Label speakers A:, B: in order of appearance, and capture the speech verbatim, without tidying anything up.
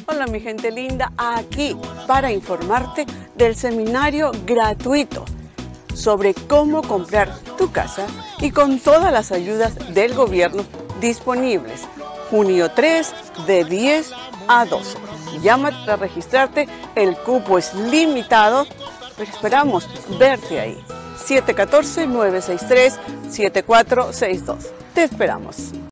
A: Hola mi gente linda, aquí para informarte del seminario gratuito sobre cómo comprar tu casa y con todas las ayudas del gobierno disponibles. junio tres de diez a doce. Llama para registrarte, el cupo es limitado, pero esperamos verte ahí. siete uno cuatro, nueve seis tres, siete cuatro seis dos. Te esperamos.